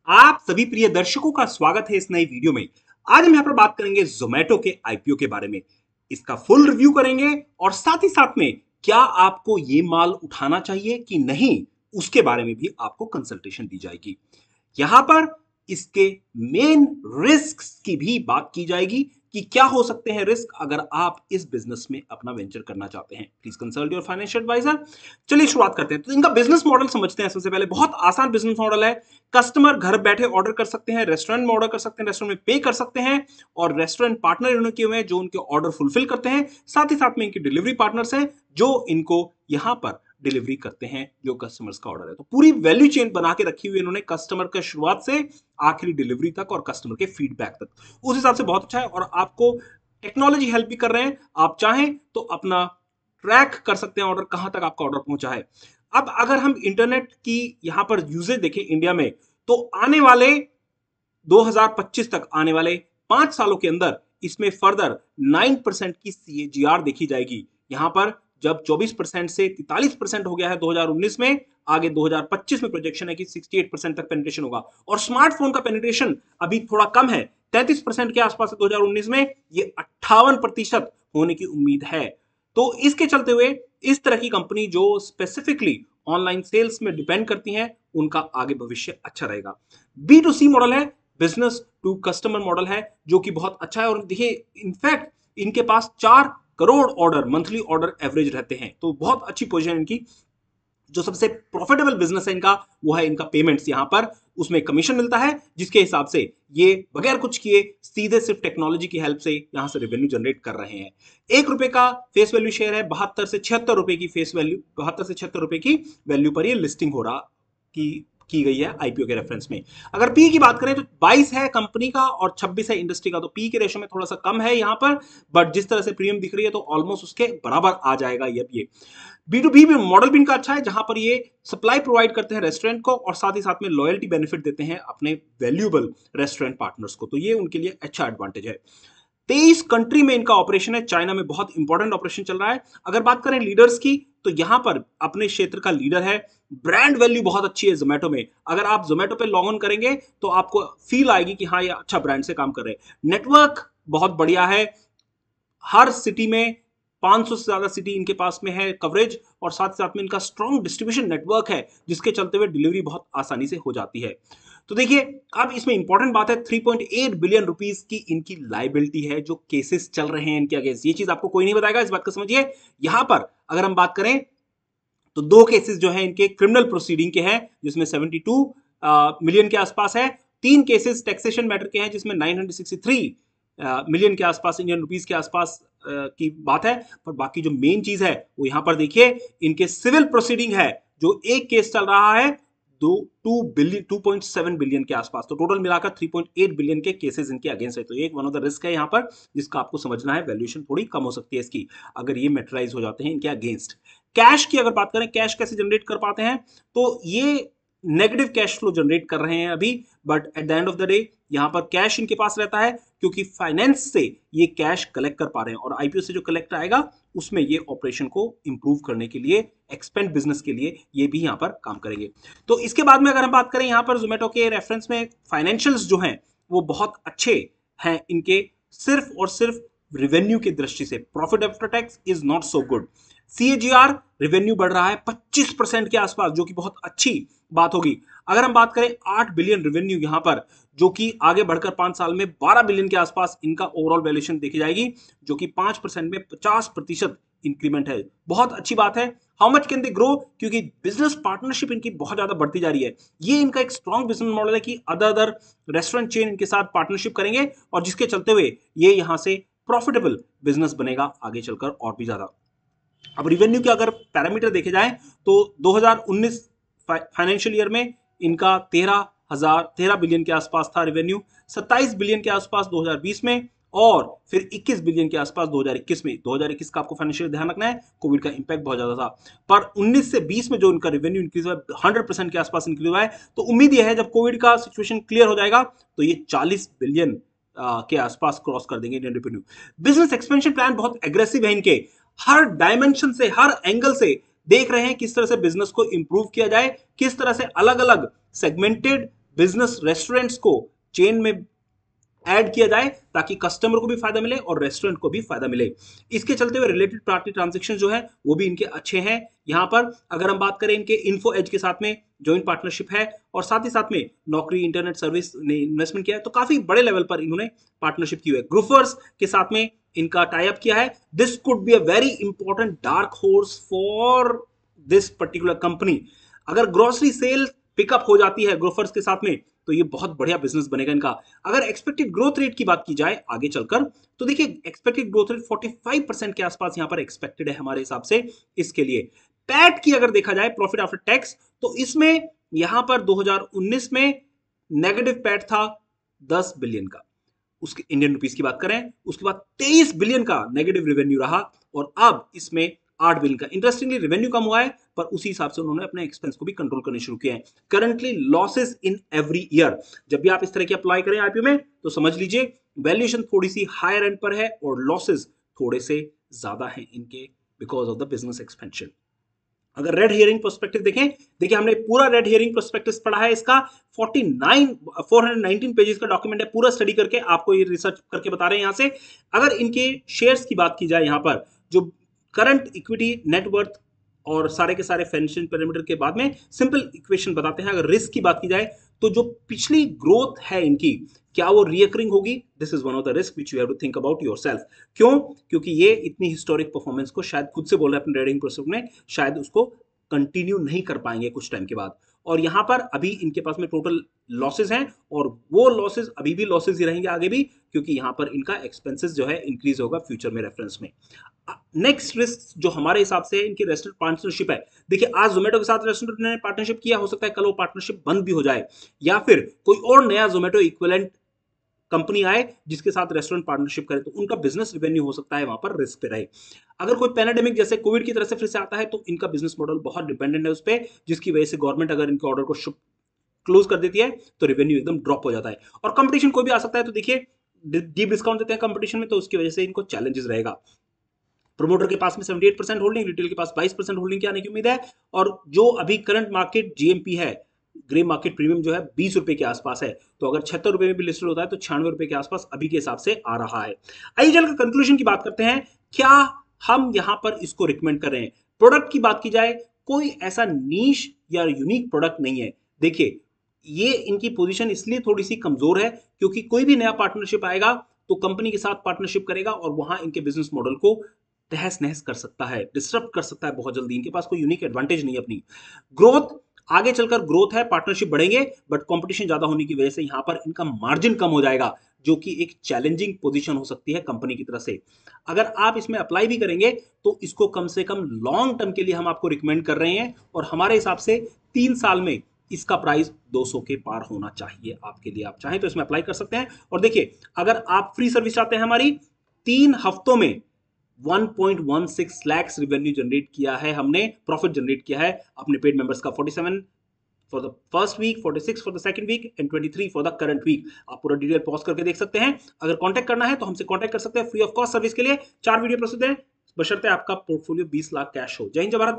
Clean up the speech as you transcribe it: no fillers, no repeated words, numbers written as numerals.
आप सभी प्रिय दर्शकों का स्वागत है इस नई वीडियो में। आज हम यहाँ पर बात करेंगे जोमेटो के आईपीओ के बारे में। इसका फुल रिव्यू करेंगे और साथ ही साथ में क्या आपको ये माल उठाना चाहिए कि नहीं, उसके बारे में भी आपको कंसल्टेशन दी जाएगी। यहां पर इसके मेन रिस्क की भी बात की जाएगी कि क्या हो सकते हैं रिस्क अगर आप इस बिजनेस में अपना वेंचर करना चाहते हैं। Please consult your financial advisor. चलिए शुरुआत करते हैं। तो इनका बिजनेस मॉडल समझते हैं। सबसे पहले बहुत आसान बिजनेस मॉडल है। कस्टमर घर बैठे ऑर्डर कर सकते हैं, रेस्टोरेंट में ऑर्डर कर सकते हैं, रेस्टोरेंट में पे कर सकते हैं और रेस्टोरेंट पार्टनर इन्होंने किए हुए हैं जो उनके ऑर्डर फुलफिल करते हैं। साथ ही साथ में इनके डिलीवरी पार्टनर्स हैं जो इनको यहां पर डिलीवरी करते हैं जो कस्टमर्स का ऑर्डर है। तो पूरी वैल्यू चेन बना के रखी हुई इन्होंने, कस्टमर के शुरुआत से आखिरी डिलीवरी तक और कस्टमर के फीडबैक तक। उस हिसाब से बहुत अच्छा है और आपको टेक्नोलॉजी हेल्प भी कर रहे हैं। आप चाहें तो अपना ट्रैक कर सकते हैं ऑर्डर, कहां तक आपका ऑर्डर पहुंचा है। अब अगर हम इंटरनेट की यहां पर यूजेज देखें इंडिया में, तो आने वाले 2025 तक, आने वाले 5 सालों के अंदर इसमें फर्दर 9% की CAGR देखी जाएगी। यहां पर जब 24% से 43% हो गया है 2019 में, आगे 2025 में प्रोजेक्शन है कि 68% तक पेनिट्रेशन होगा। और स्मार्टफोन का पेनिट्रेशन अभी थोड़ा कम है, 33% के आसपास है 2019 में, ये 58% होने की उम्मीद है। तो इसके चलते हुए इस तरह की कंपनी जो स्पेसिफिकली ऑनलाइन सेल्स में डिपेंड करती हैं, उनका आगे भविष्य अच्छा रहेगा। B2C मॉडल है, बिजनेस टू कस्टमर मॉडल है, जो कि बहुत अच्छा है। और देखिए इनफैक्ट इनके पास 4 crore order, monthly order average रहते हैं। तो बहुत अच्छी पोजीशन इनकी। जो सबसे प्रॉफिटेबल बिजनेस है इनका, वो है इनका पेमेंट्स। यहां पर उसमें कमीशन मिलता है, जिसके हिसाब से ये बगैर कुछ किए सीधे सिर्फ टेक्नोलॉजी की हेल्प से यहां से रेवेन्यू जनरेट कर रहे हैं। 1 रुपए का फेस वैल्यू शेयर है, 72 से 76 रुपए की फेस वैल्यू, 72 से 76 रुपए की वैल्यू पर ये लिस्टिंग हो रहा की गई है आईपीओ के रेफरेंस में। अगर पी की बात करें तो 22 है कंपनी का और 26 है इंडस्ट्री का। तो पी के रेशो में थोड़ा सा कम है यहां पर, बट जिस तरह से प्रीमियम दिख रही है तो ऑलमोस्ट उसके बराबर आ जाएगा ये। B2B भी मॉडल भी इनका अच्छा है, जहां पर ये सप्लाई प्रोवाइड करते हैं रेस्टोरेंट को और साथ ही साथ में लॉयल्टी बेनिफिट देते हैं अपने वैल्यूएबल रेस्टोरेंट पार्टनर्स को। तो ये उनके लिए अच्छा एडवांटेज है। 23 कंट्री में इनका ऑपरेशन है। चाइना में बहुत इंपॉर्टेंट ऑपरेशन चल रहा है। अगर बात करें लीडर्स की, तो यहां पर अपने क्षेत्र का लीडर है। ब्रांड वैल्यू बहुत अच्छी है जोमेटो में। अगर आप जोमेटो पे लॉग ऑन करेंगे तो आपको फील आएगी कि हाँ ये अच्छा ब्रांड से काम कर रहे हैं। नेटवर्क बहुत बढ़िया है, हर सिटी में 500 से ज्यादा सिटी इनके पास में है कवरेज, और साथ साथ में इनका स्ट्रॉन्ग डिस्ट्रीब्यूशन नेटवर्क है, जिसके चलते हुए डिलीवरी बहुत आसानी से हो जाती है। तो देखिए अब इसमें इंपॉर्टेंट बात है, 3.8 बिलियन रुपीस की इनकी लाइबिलिटी है जो केसेस चल रहे हैं इनके अगेंस्ट। ये चीज आपको कोई नहीं बताएगा, इस बात को समझिए। यहां पर अगर हम बात करें तो 2 केसेस जो हैं इनके क्रिमिनल प्रोसीडिंग के हैं, जिसमें 72 मिलियन के आसपास है। 3 केसेस टैक्सेशन मैटर के हैं, जिसमें 963 मिलियन के आसपास, इंडियन रुपीस के आसपास की बात है। पर बाकी जो मेन चीज है वो यहां पर देखिए, इनके सिविल प्रोसीडिंग है, जो एक केस चल रहा है 2.7 बिलियन के आसपास। तो टोटल मिलाकर 3.8 बिलियन के केसेस इनके अगेंस्ट है। तो एक वन ऑफ द रिस्क है यहां पर, जिसका आपको समझना है। वैल्यूएशन थोड़ी कम हो सकती है इसकी अगर ये मेटराइज हो जाते हैं इनके अगेंस्ट। कैश की अगर बात करें, कैश कैसे जनरेट कर पाते हैं, तो ये नेगेटिव कैश फ्लो जनरेट कर रहे हैं अभी, but at the end of the day यहां पर कैश इनके पास रहता है, क्योंकि फाइनेंस से ये कैश कलेक्ट कर पा रहे हैं और आईपीओ से जो कलेक्ट आएगा उसमें ये ऑपरेशन को इंप्रूव करने के लिए, एक्सपेंड बिजनेस के लिए ये भी यहां पर काम करेंगे। तो इसके बाद में अगर हम बात करें यहां पर जोमेटो के रेफरेंस में, फाइनेंशियल्स जो हैं वो बहुत अच्छे हैं इनके, सिर्फ और सिर्फ रेवेन्यू की दृष्टि से profit after tax is not so good. CAGR revenue बढ़ रहा है 25% के आसपास, जो कि बहुत अच्छी बात होगी। अगर हम बात करें 8 बिलियन रेवेन्यू यहां पर, जो कि आगे बढ़कर 5 साल में 12 बिलियन के आसपास इनका ओवरऑल वैल्यूएशन देखी जाएगी, जो कि 5% में 50% इंक्रीमेंट है। बहुत अच्छी बात है। How much can they grow, क्योंकि बिजनेस पार्टनरशिप इनकी बहुत ज्यादा बढ़ती जा रही है। ये इनका एक स्ट्रॉन्ग बिजनेस मॉडल है कि अदर रेस्टोरेंट चेन इनके साथ पार्टनरशिप करेंगे और जिसके चलते हुए ये यहां से प्रॉफिटेबल बिजनेस बनेगा आगे चलकर और भी ज्यादा। अब रिवेन्यू के अगर पैरामीटर देखे जाए तो 2019 फाइनेंशियल ईयर में इनका 13 बिलियन के आसपास था रेवेन्यू, 27 बिलियन के आसपास 2020 में, और फिर 21 बिलियन के आसपास 2021 में। 2021 का आपको फाइनेंशियल ध्यान रखना है, कोविड का इंपैक्ट बहुत ज्यादा था। पर 19 से 20 में जो इनका रेवेन्यू इंक्रीज हुआ है, 100% के आसपास इंक्रीज हुआ है। तो उम्मीद यह है जब कोविड का सिचुएशन क्लियर हो जाएगा तो ये 40 बिलियन के आसपास क्रॉस कर देंगे Indian revenue. Business expansion plan बहुत एग्रेसिव है इनके, हर डायमेंशन से, हर एंगल से देख रहे हैं किस तरह से बिजनेस को इंप्रूव किया जाए, किस तरह से अलग अलग सेगमेंटेड बिजनेस रेस्टोरेंट्स को चेन में ऐड किया जाए ताकि कस्टमर को भी फायदा मिले और रेस्टोरेंट को भी फायदा मिले। इसके चलते हुए रिलेटेड पार्टी ट्रांजैक्शन जो है वो भी इनके अच्छे हैं। यहां पर अगर हम बात करें इनके इन्फो एज के साथ में जॉइंट पार्टनरशिप है और साथ ही साथ में नौकरी इंटरनेट सर्विस ने इन्वेस्टमेंट किया है, तो काफी बड़े लेवल पर इन्होंने पार्टनरशिप की हुई है। ग्रूफर्स के साथ में इनका टाई अप किया है। This could be a very important dark horse for this particular company. अगर ग्रोसरी सेल पिकअप हो जाती है ग्रोफर्स के साथ में तो ये बहुत बढ़िया बिजनेस बनेगा इनका। अगर एक्सपेक्टेड ग्रोथ रेट की बात की जाए आगे चलकर तो देखिए एक्सपेक्टेड ग्रोथ रेट 45% के आसपास यहां पर एक्सपेक्टेड है हमारे हिसाब से इसके लिए। पैट की अगर देखा जाए प्रॉफिट आफ्टर टैक्स तो इसमें यहां पर 2019 में नेगेटिव पैट था 10 बिलियन का, उसके इंडियन रुपीस की बात करें, उसके बाद 23 बिलियन का नेगेटिव रेवेन्यू रहा और अब इसमें 8 बिलियन का। इंटरेस्टिंगली रेवेन्यू कम हुआ है पर उसी हिसाब से उन्होंने अपने एक्सपेंस को भी कंट्रोल करने शुरू किए हैं। Currently losses in every year. जब भी आप इस तरह की अप्लाई करें आईपीओ में तो समझ लीजिए वैल्यूएशन थोड़ी सी हायर एंड पर है और लॉसेस थोड़े से ज्यादा हैं इनके because of the business expansion. अगर रेड हियरिंग प्रोस्पेक्टिव देखें, देखिए हमने पूरा रेड हियरिंग प्रोस्पेक्टिव पढ़ा है। इसका 419 पेजेस का डॉक्यूमेंट है, पूरा स्टडी करके आपको ये रिसर्च करके बता रहे हैं यहां से। अगर इनके शेयर्स की बात की जाए यहां पर जो करंट इक्विटी नेटवर्थ और सारे के सारे फाइनेंशियल पैरामीटर के बाद में सिंपल इक्वेशन बताते हैं। अगर रिस्क की बात की जाए तो जो पिछली ग्रोथ है इनकी क्या वो रिकरिंग होगी? This is one of the risk which you have to think about yourself. क्यों? क्योंकि ये इतनी हिस्टोरिक परफॉर्मेंस को शायद खुद से बोल रहे हैं अपने ट्रेडिंग प्रोसेस में, शायद उसको कंटिन्यू नहीं कर पाएंगे कुछ टाइम के बाद। और यहां पर अभी इनके पास में टोटल लॉसेस हैं और वो लॉसेस अभी भी लॉसेस ही रहेंगे आगे भी, क्योंकि यहां पर इनका एक्सपेंसेस जो है इंक्रीज होगा फ्यूचर में रेफरेंस में। नेक्स्ट रिस्क जो हमारे हिसाब से इनकी रेस्टोरेंट पार्टनरशिप है, देखिए आज जोमेटो के साथ रेस्टोरेंट ने पार्टनरशिप किया, हो सकता है कल वो पार्टनरशिप बंद भी हो जाए या फिर कोई और नया जोमेटो इक्विवेलेंट कंपनी आए जिसके साथ रेस्टोरेंट पार्टनरशिप करे तो उनका बिजनेस रेवेन्यू हो सकता है वहां पर रिस्क पे रहे। अगर कोई पैंडेमिक जैसे कोविड की तरह से फिर से आता है तो इनका बिजनेस मॉडल बहुत डिपेंडेंट है उस पर, जिसकी वजह से गवर्नमेंट अगर इनके ऑर्डर को क्लोज कर देती है तो रेवेन्यू एकदम ड्रॉप हो जाता है। और कंपटीशन कोई भी आ सकता है, तो देखिए डीप डिस्काउंट देते हैं कंपटीशन में, तो उसकी वजह से इनको चैलेंजेस रहेगा। प्रोमोटर के पास में 78% होल्डिंग, रिटेल के पास 22% होल्डिंग की आने की उम्मीद है। और जो अभी करंट मार्केट जीएमपी है, ग्रे मार्केट प्रीमियम जो है 20 रुपए के आसपास है, तो अगर 76 रुपए में भी लिस्टेड होता है तो 96 रुपए के आसपास अभी के हिसाब से आ रहा है। आइए चलकर कंक्लूजन की बात करते हैं, क्या हम यहां पर इसको रिकमेंड कर रहे हैं। प्रोडक्ट की बात की जाए, कोई ऐसा नीश या यूनिक प्रोडक्ट नहीं है। देखिए ये इनकी पोजीशन इसलिए थोड़ी सी कमजोर है क्योंकि कोई भी नया पार्टनरशिप आएगा तो कंपनी के साथ पार्टनरशिप करेगा और वहां इनके बिजनेस मॉडल को तहस नहस कर सकता है, डिस्टर्ब कर सकता है बहुत जल्दी। इनके पास कोई यूनिक एडवांटेज नहीं है अपनी। ग्रोथ आगे चलकर ग्रोथ है, पार्टनरशिप बढ़ेंगे, बट कंपटीशन ज्यादा होने की वजह से यहां पर इनका मार्जिन कम हो जाएगा, जो कि एक चैलेंजिंग पोजीशन हो सकती है कंपनी की तरफ से। अगर आप इसमें अप्लाई भी करेंगे तो इसको कम से कम लॉन्ग टर्म के लिए हम आपको रिकमेंड कर रहे हैं और हमारे हिसाब से 3 साल में इसका प्राइस 200 के पार होना चाहिए आपके लिए। आप चाहें तो इसमें अप्लाई कर सकते हैं। और देखिए अगर आप फ्री सर्विस चाहते हैं हमारी, 3 हफ्तों में 1.16 लाख रेवेन्यू जनरेट किया है हमने, प्रॉफिट जनरेट किया है अपने पेड मेंबर्स का। 47 for the first week, 46 for the second week and 23 for the current week. आप पूरा डिटेल पॉज करके देख सकते हैं। अगर कांटेक्ट करना है तो हमसे कांटेक्ट कर सकते हैं फ्री ऑफ कॉस्ट सर्विस के लिए। 4 वीडियो प्रस्तुत है, बशर्ते आपका पोर्टफोलियो 20 लाख कैश हो। जय हिंद जय भारत।